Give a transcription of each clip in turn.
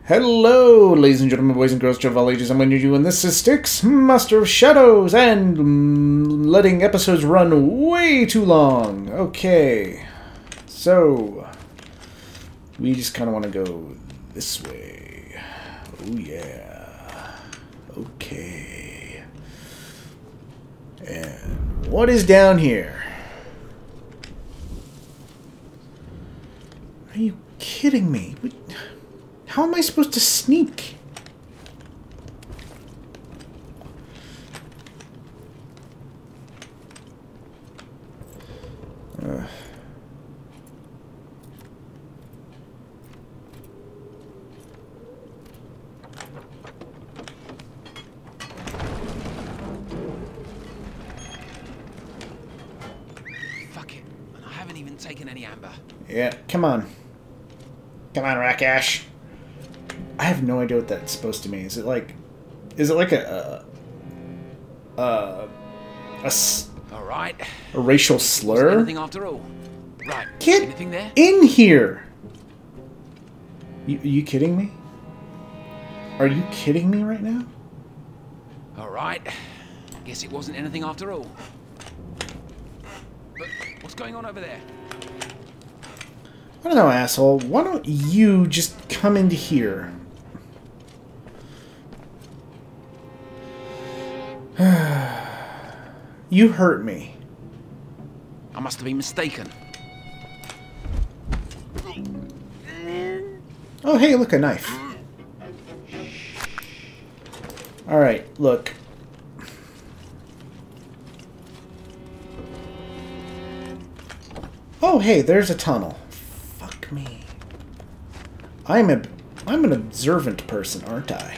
Hello, ladies and gentlemen, boys and girls, of all ages, I'm Andrew, and this is Styx, Master of Shadows, and letting episodes run way too long. Okay, so we just kind of want to go this way. Oh yeah. Okay. And what is down here? Are you kidding me? How am I supposed to sneak? Fuck it. And I haven't even taken any amber. Yeah, come on. Come on, Rakash. I have no idea what that's supposed to mean. Is it like a Alright. a racial slur? Anything after all. Right. Get anything there? in here! You kidding me? Are you kidding me right now? Alright. Guess it wasn't anything after all. But what's going on over there? I don't know, asshole. Why don't you just come into here? You hurt me. I must have been mistaken. Oh, hey, look, a knife. Alright, look. Oh, hey, there's a tunnel. Fuck me. I'm an observant person, aren't I?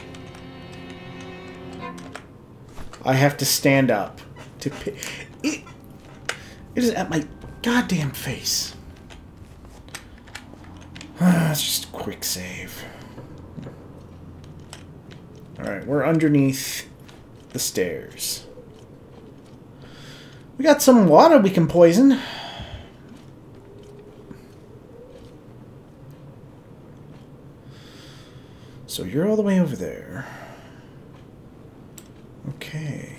I have to stand up to it is at my goddamn face. It's just a quick save. Alright, we're underneath the stairs. We got some water we can poison. So you're all the way over there. Okay.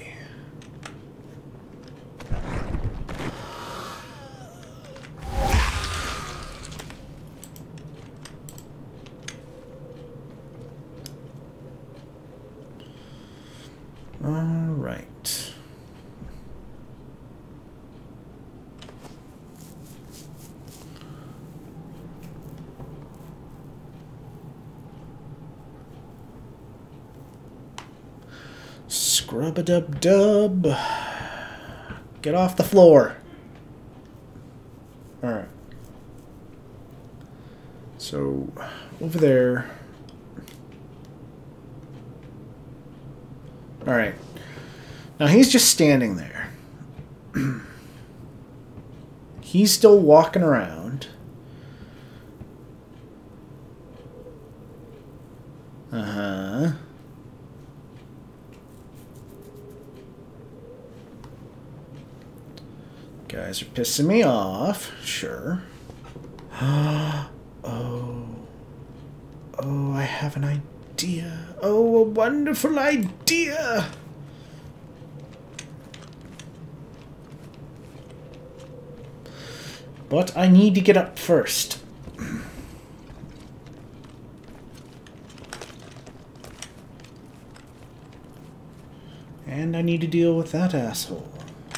All right. Scrub-a-dub-dub. Get off the floor. Alright. So, over there. Alright. Now he's just standing there. He's still walking around. Uh-huh. Guys are pissing me off. Sure. Oh. Oh, I have an idea. Oh, a wonderful idea. But I need to get up first. And I need to deal with that asshole.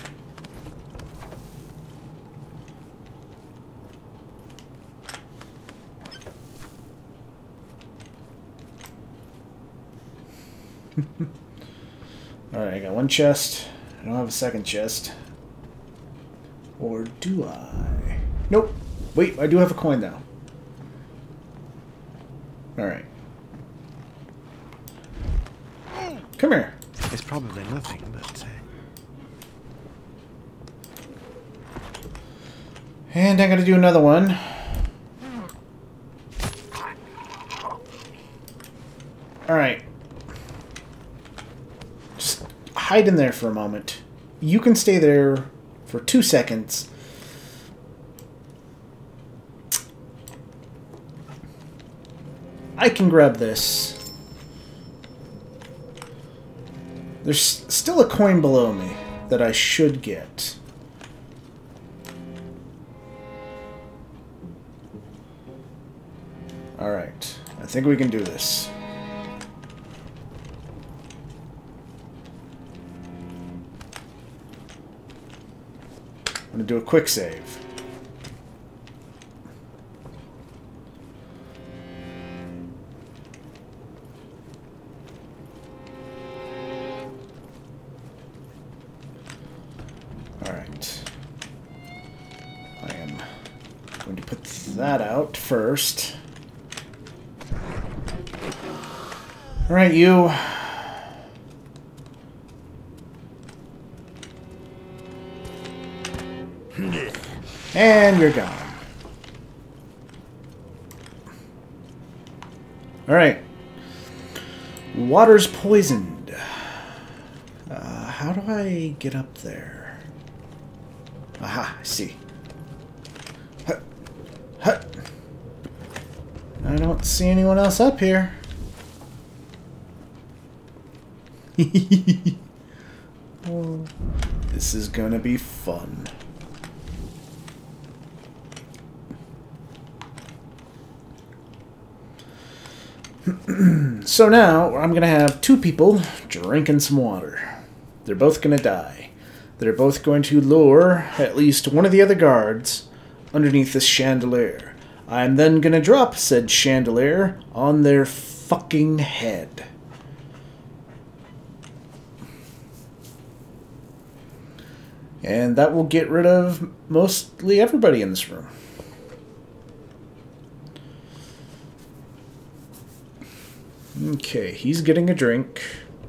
Alright, I got one chest. I don't have a second chest. Or do I? Nope. Wait, I do have a coin though. Alright. Come here. It's probably nothing, but... And I gotta do another one. Alright. Just hide in there for a moment. You can stay there for 2 seconds. I can grab this. There's still a coin below me that I should get. Alright. I think we can do this. I'm going to do a quick save. Alright. I am going to put that out first. Alright, you. And you're gone. Alright. Water's poisoned. How do I get up there? Aha, I see. Hut. Hut. I don't see anyone else up here. Oh, this is gonna be fun. So now I'm gonna have two people drinking some water. They're both gonna die. They're both going to lure at least one of the other guards underneath this chandelier. I'm then gonna drop said chandelier on their fucking head. And that will get rid of mostly everybody in this room. Okay, he's getting a drink.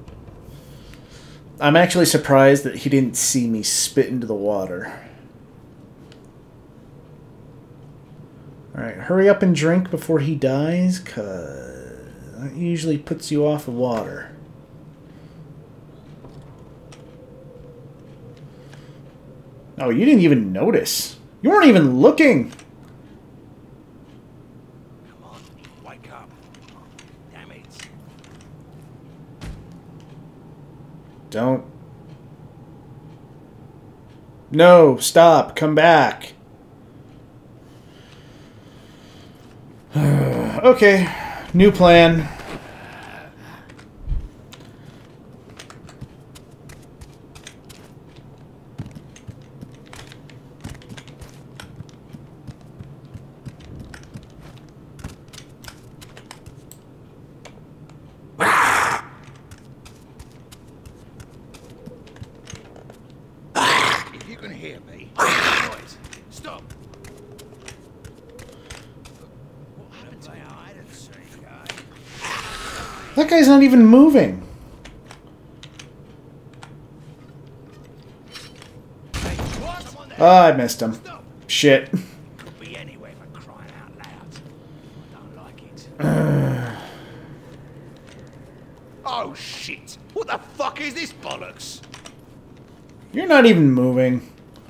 I'm actually surprised that he didn't see me spit into the water. Alright, hurry up and drink before he dies, because that usually puts you off of water. Oh, you didn't even notice. You weren't even looking. Come on, wake up. Damn it. Don't. No, stop. Come back. Okay, new plan. If you can hear me, noise. Stop. What happened to you? I didn't see, guy. That guy's not even moving. Hey, what? Oh, I missed him. Stop. Shit. Could be anywhere but crying out loud. I don't like it. Oh shit! What the fuck is this bollocks? You're not even moving.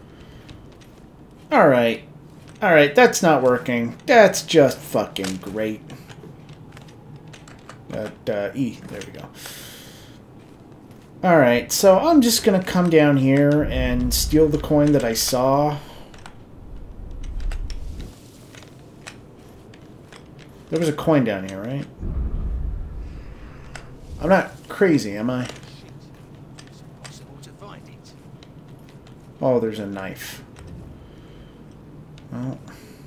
Alright. Alright, that's not working. That's just fucking great. E. There we go. Alright, so I'm just gonna come down here and steal the coin that I saw. There was a coin down here, right? I'm not crazy, am I? It's impossible to find it. Oh, there's a knife. Well,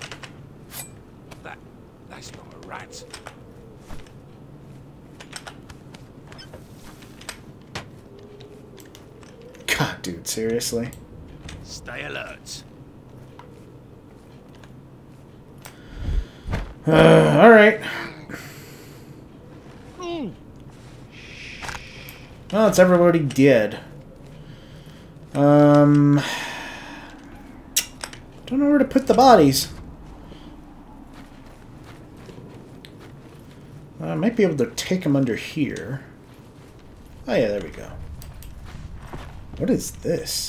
That's not a rat. God, dude, seriously? Stay alert. Alright. Well, it's everybody dead. Don't know where to put the bodies. I might be able to take them under here. Oh yeah, there we go. What is this?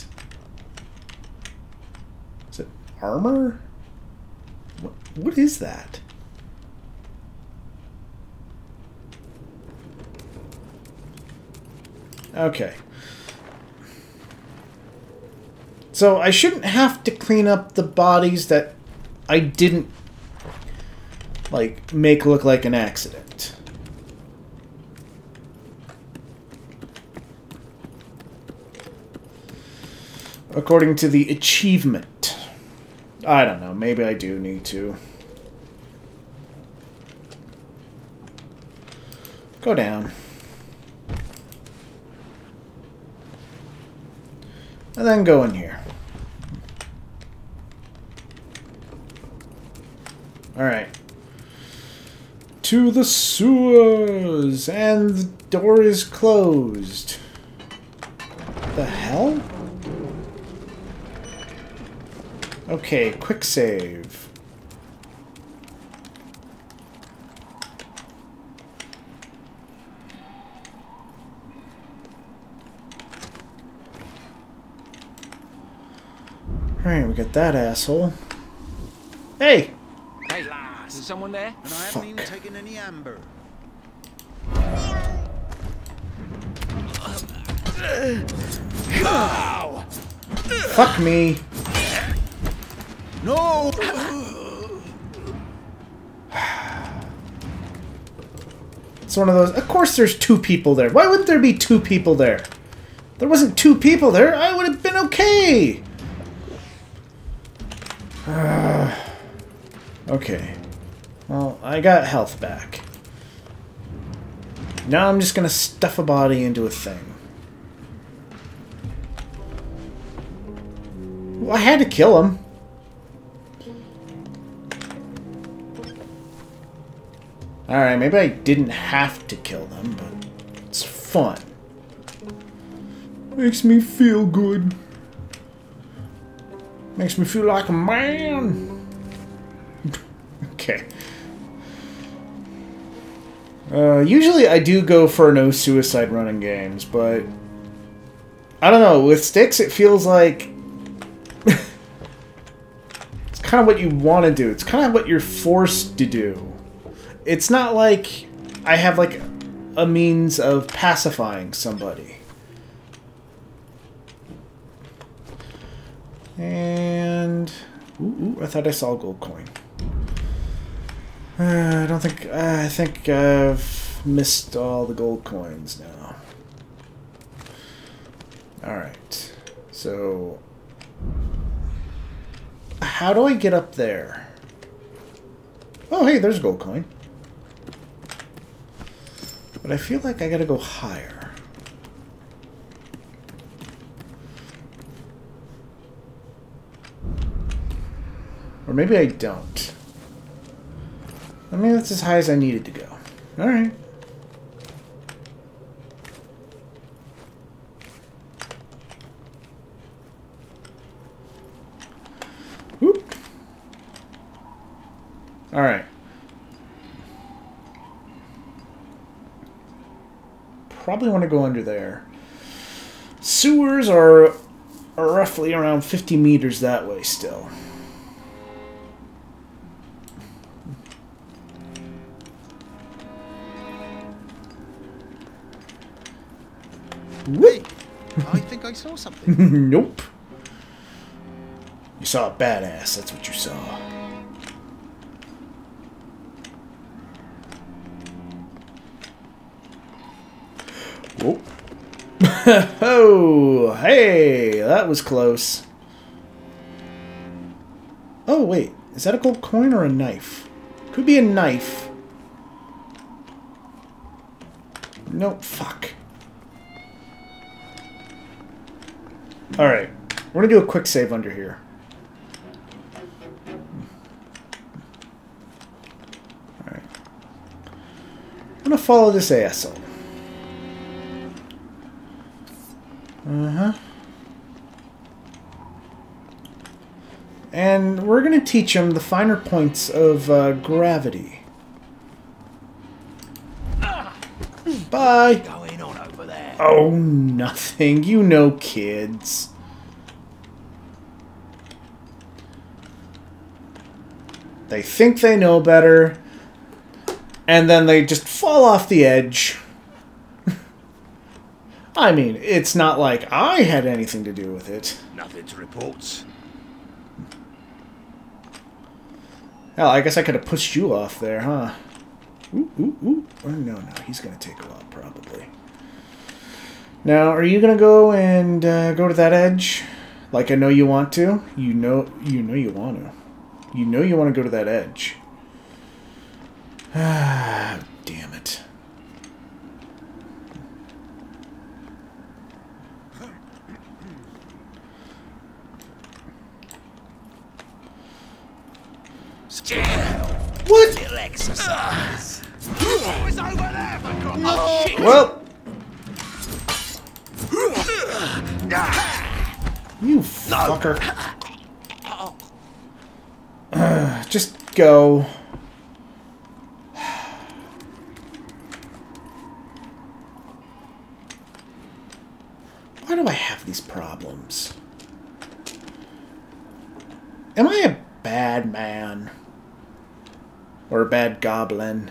Is it armor? What is that? Okay. So I shouldn't have to clean up the bodies that I didn't, like, make look like an accident. According to the achievement. I don't know, maybe I do need to. Go down. And then go in here. Alright. To the sewers! And the door is closed. The hell? Okay, quick save. Alright, we got that asshole. Hey! Hey, is there someone there? And I haven't even taken any amber. Go! Fuck me! No! It's one of those... Of course there's two people there. Why wouldn't there be two people there? If there wasn't two people there, I would have been okay! Okay. Well, I got health back. Now I'm just gonna stuff a body into a thing. Well, I had to kill him. Alright, maybe I didn't have to kill them, but it's fun. Makes me feel good. Makes me feel like a man. Okay. Usually I do go for no suicide running games, but I don't know, with Styx it feels like it's kind of what you want to do. It's kind of what you're forced to do. It's not like I have like a means of pacifying somebody. And ooh, I thought I saw a gold coin. I don't think... I think I've missed all the gold coins now. Alright. So... how do I get up there? Oh, hey, there's a gold coin. But I feel like I gotta go higher. Or maybe I don't. I mean, that's as high as I needed to go. Alright. Whoop. Alright. Probably want to go under there. Sewers are roughly around 50 meters that way still. Wait, I think I saw something. Nope. You saw a badass, that's what you saw. Whoa. Oh, hey, that was close. Oh, wait, is that a gold coin or a knife? Could be a knife. No, fuck. Alright, we're gonna do a quick save under here. Alright. I'm gonna follow this asshole. Uh-huh. And we're gonna teach him the finer points of gravity. Bye! Going on over there. Oh, nothing. You know kids. They think they know better, and then they just fall off the edge. I mean, it's not like I had anything to do with it. Nothing to report. Hell, I guess I could have pushed you off there, huh? Ooh, ooh, ooh. Oh, no, he's going to take a while, probably. Now, are you going to go and go to that edge? Like I know you want to? You know you want to. You know you want to go to that edge. Ah, damn it. What? Little exercise. It's over there, for God. Oh, shit. Well. You fucker. Just go. Why do I have these problems? Am I a bad man? Or a bad goblin?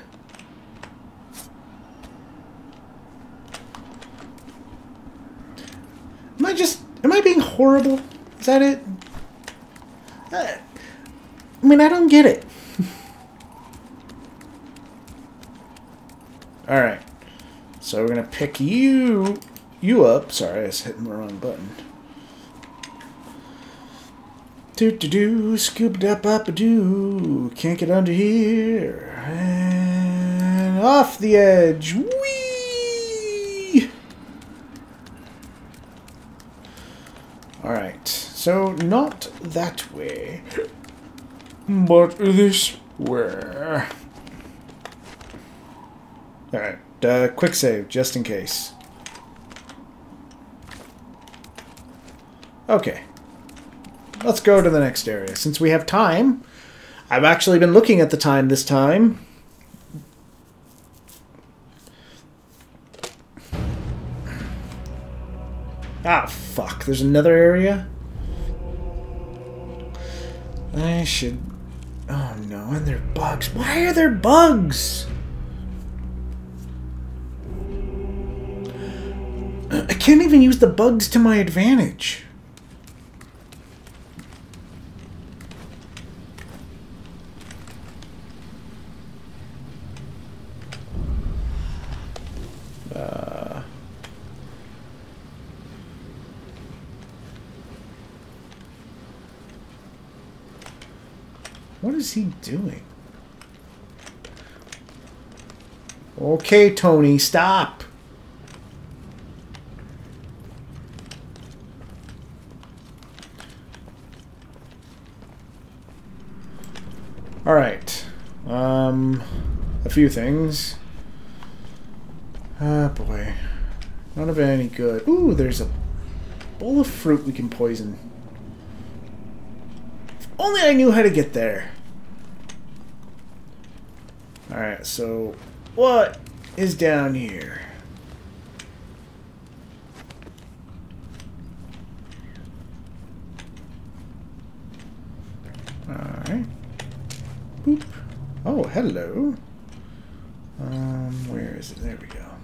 Am I being horrible? Is that it? I mean, I don't get it. Alright. So we're gonna pick you up. Sorry, I was hitting the wrong button. Do-do-do, scoop-da-pop-a-doo. Can't get under here. And off the edge. Whee! Alright, so not that way, but this way. Alright, quick save, just in case. Okay. Let's go to the next area. Since we have time, I've actually been looking at the time this time. Ah, fuck. There's another area? I should... Oh, no. And they're bugs. Why are there bugs? I can't even use the bugs to my advantage. What is he doing? Okay, Tony, stop. All right. A few things. Ah, boy. Not of any good. Ooh, there's a bowl of fruit we can poison. If only I knew how to get there. Alright, so what is down here? Alright. Boop. Oh, hello. Where is it? There we go.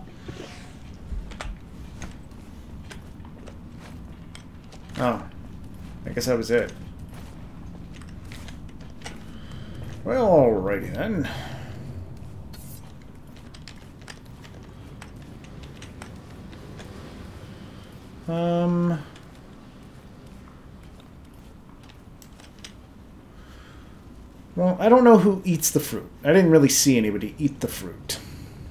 Oh. I guess that was it. Well, alrighty then. Well, I don't know who eats the fruit. I didn't really see anybody eat the fruit.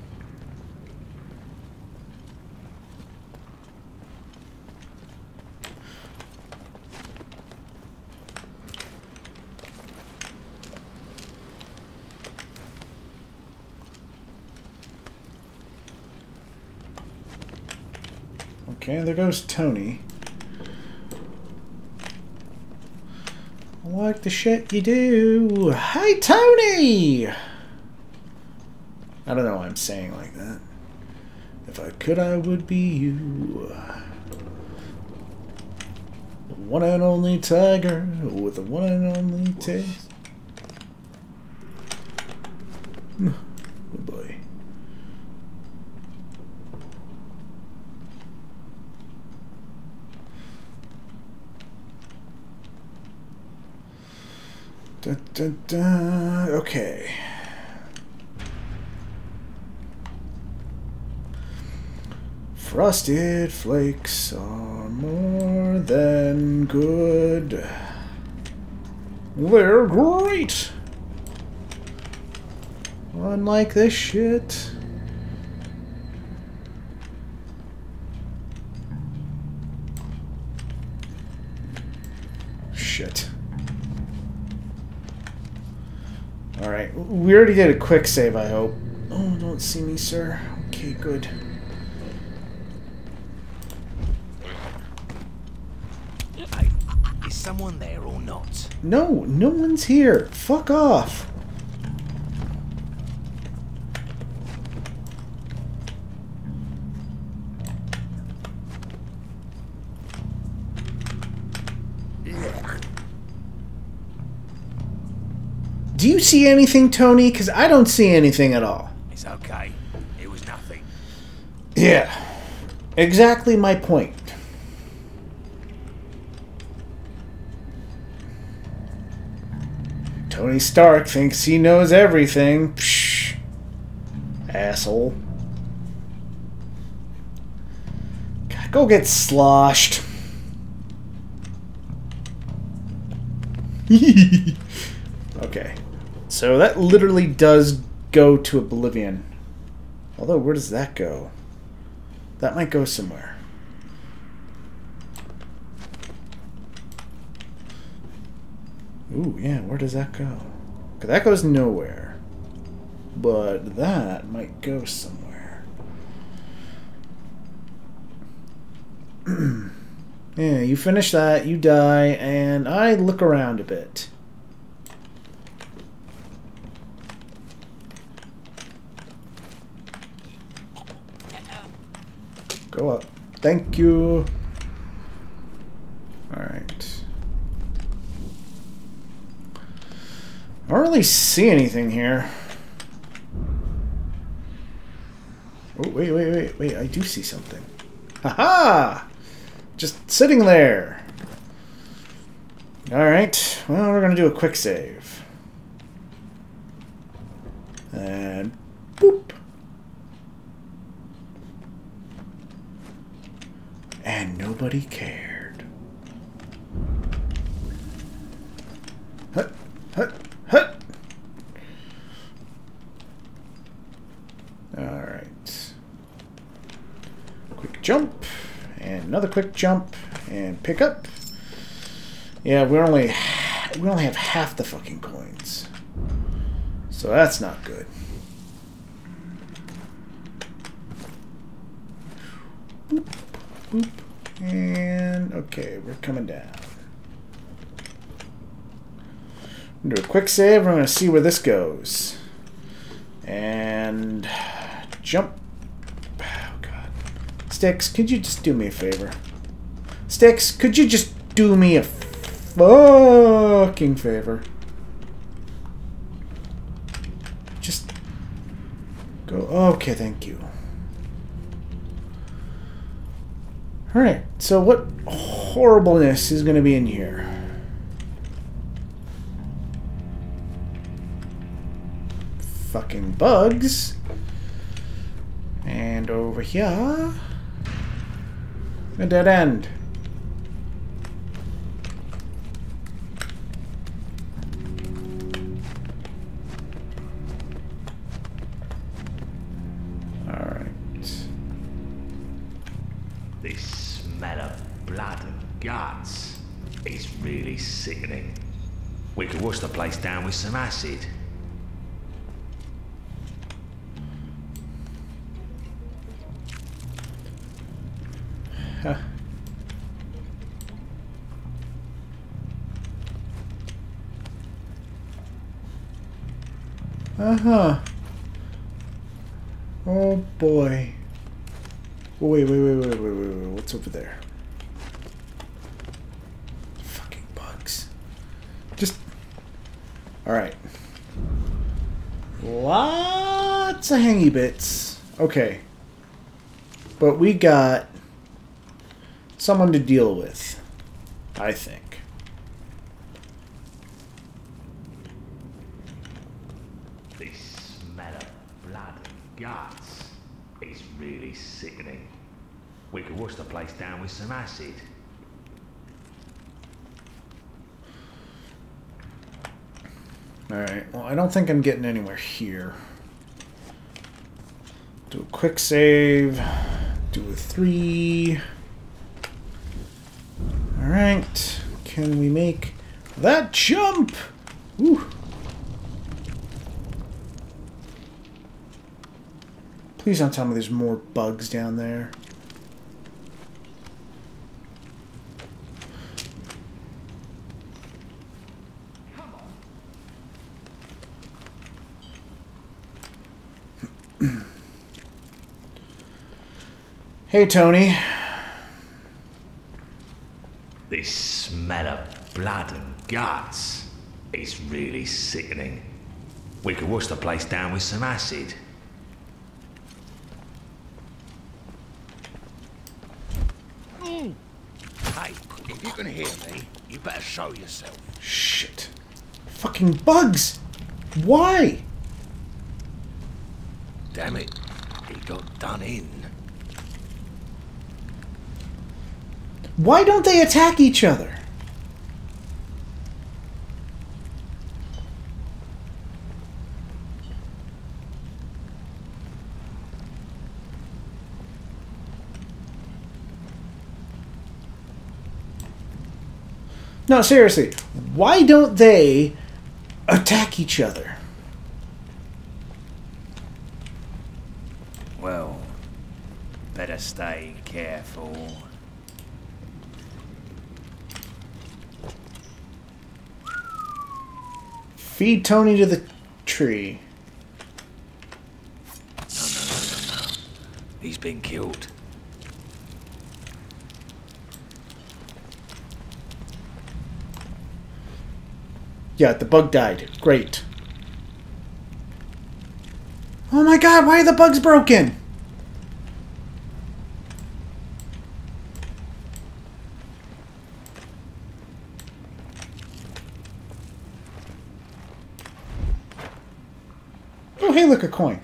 Okay, there goes Tony. I like the shit you do. Hi, Tony! I don't know why I'm saying like that. If I could, I would be you. The one and only tiger with the one and only taste. Oh boy. Da, da, da. Okay. Frosted flakes are more than good. They're great! Unlike this shit. Shit. Alright, we already did a quick save, I hope. Oh, don't see me, sir. Okay, good. Hey, is someone there or not? No, no one's here. Fuck off. Do you see anything, Tony? Because I don't see anything at all. It's okay. It was nothing. Yeah. Exactly my point. Tony Stark thinks he knows everything. Psh. Asshole. God, go get sloshed. Okay. So that literally does go to oblivion. Although, where does that go? That might go somewhere. Ooh, yeah, where does that go? 'Cause that goes nowhere. But that might go somewhere. Yeah, you finish that, you die, and I look around a bit. Go up. Thank you. Alright. I don't really see anything here. Oh, wait. I do see something. Haha! Just sitting there. Alright. Well, we're going to do a quick save. And boop. And nobody cared. Hut, hut, hut. Alright. Quick jump. And another quick jump. And pick up. Yeah, we only have half the fucking coins. So that's not good. Boop. Boop. And okay, we're coming down. Do a quick save. We're going to see where this goes. And jump. Oh god. Styx, could you just do me a favor? Styx, could you just do me a fucking favor? Just go. Okay, thank you. Alright, so what horribleness is going to be in here? Fucking bugs. And over here, a dead end. This smell of blood and guts is really sickening. We could wash the place down with some acid. Huh. Uh-huh. Oh boy. Wait. What's over there? Fucking bugs. Just... Alright. Lots of hangy bits. Okay. But we got someone to deal with, I think. blood and guts. It's really sickening. We could wash the place down with some acid. Alright, well, I don't think I'm getting anywhere here. Do a quick save. Do a 3. Alright. Can we make that jump? Woo. Please don't tell me there's more bugs down there. Hey, Tony. This smell of blood and guts is really sickening. We could wash the place down with some acid. Hey, if you can hear me, you better show yourself. Shit. Fucking bugs! Why? Damn it, he got done in. Why don't they attack each other? No, seriously. Why don't they attack each other? Well, better stay careful. Feed Tony to the tree. No. He's been killed. Yeah, the bug died. Great. Oh my god, why are the bugs broken? Oh, hey, look, a coin.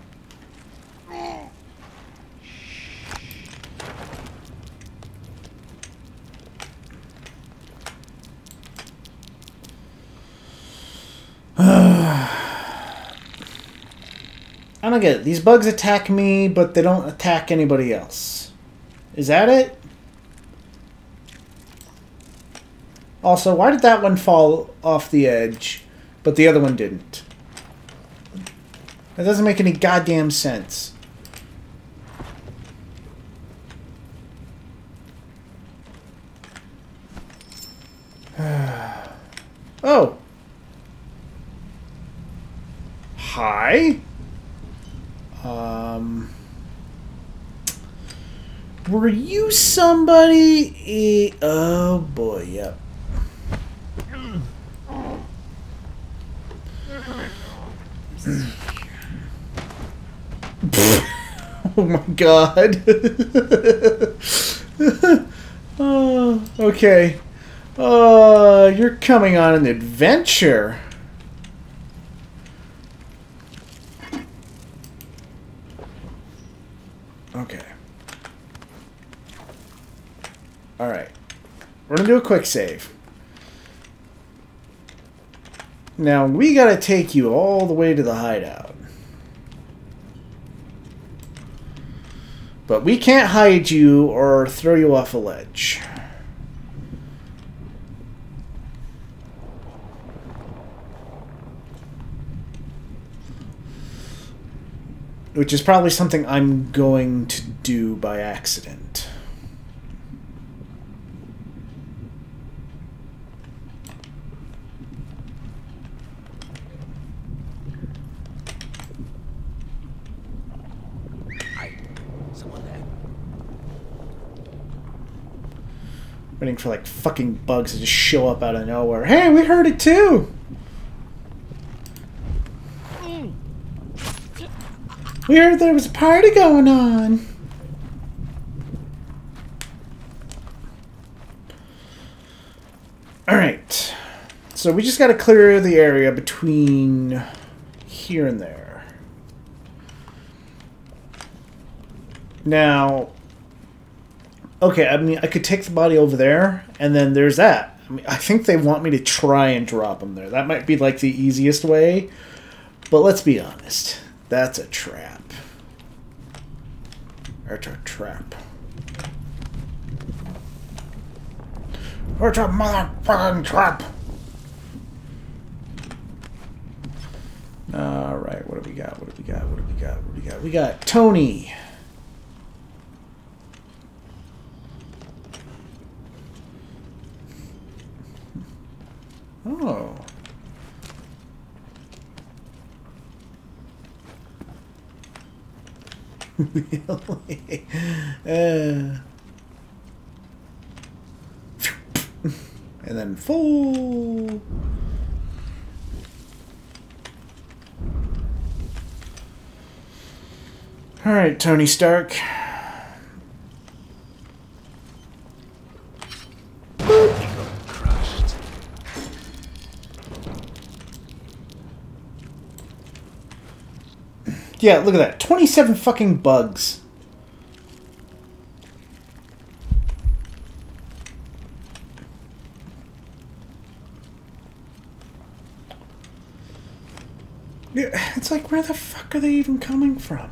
I don't get it. These bugs attack me, but they don't attack anybody else. Is that it? Also, why did that one fall off the edge, but the other one didn't? That doesn't make any goddamn sense. Oh. Hi. Were you somebody? Oh boy, yep. Oh my god. Oh, okay. You're coming on an adventure. Okay. Alright. We're gonna do a quick save. Now, we gotta take you all the way to the hideout. But we can't hide you or throw you off a ledge. Which is probably something I'm going to do by accident. Waiting for like fucking bugs to just show up out of nowhere. Hey, we heard it too! We heard there was a party going on. Alright. So we just gotta clear the area between here and there. Now, okay, I mean, I could take the body over there, and then there's that. I mean, I think they want me to try and drop him there. That might be, like, the easiest way. But let's be honest. That's a trap. It's a trap. It's a motherfucking trap! Alright, what do we got? What do we got? What do we got? What do we got? We got Tony. Oh. Really? And then full. All right, Tony Stark. Crushed. Yeah, look at that. 27 fucking bugs. Yeah, it's like, where the fuck are they even coming from?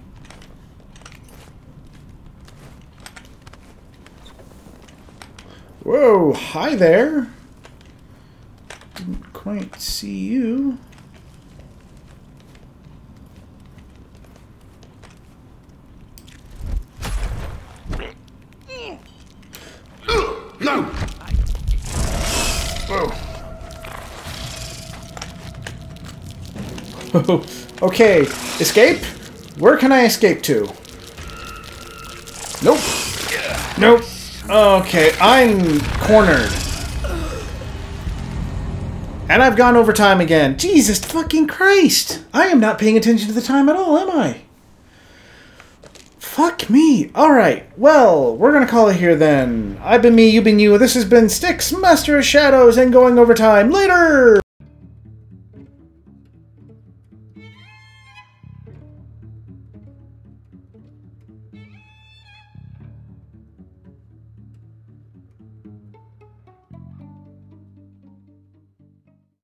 Whoa, hi there. Didn't quite see you. No! Whoa. Okay, escape? Where can I escape to? Nope. Nope. Okay, I'm cornered. And I've gone over time again. Jesus fucking Christ! I am not paying attention to the time at all, am I? Fuck me. Alright, well, we're gonna call it here then. I've been me, you've been you, this has been Styx, Master of Shadows, and going over time. Later!